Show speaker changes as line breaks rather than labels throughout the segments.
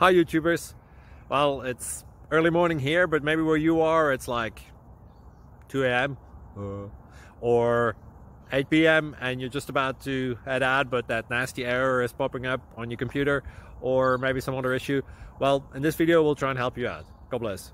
Hi YouTubers. Well, it's early morning here, but maybe where you are it's like 2 a.m. or 8 p.m. and you're just about to head out, but that nasty error is popping up on your computer, or maybe some other issue. Well, in this video we'll try and help you out. God bless.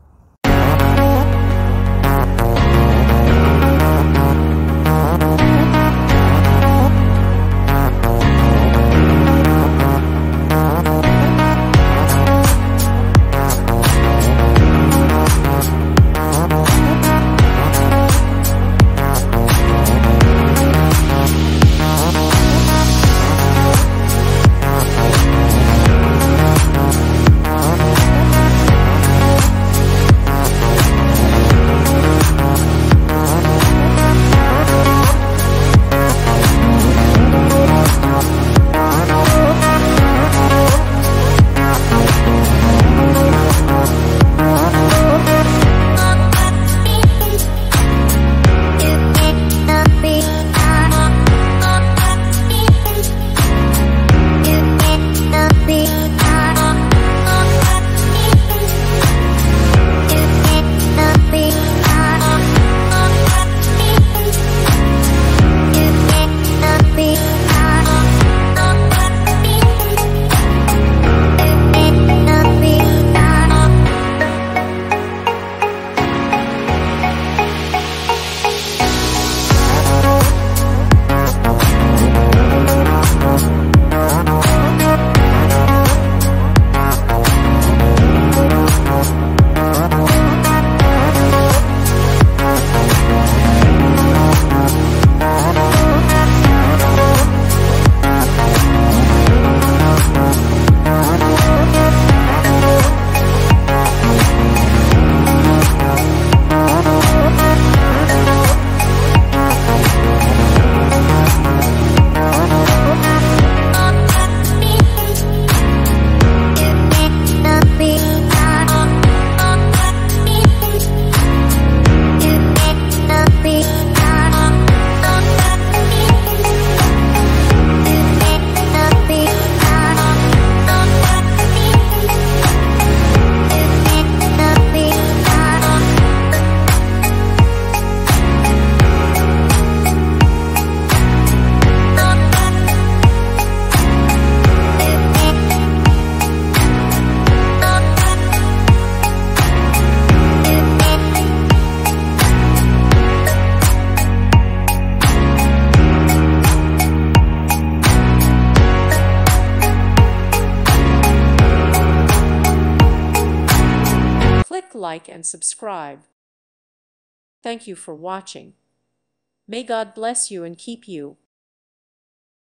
Click like and subscribe. Thank you for watching. May God bless you and keep you.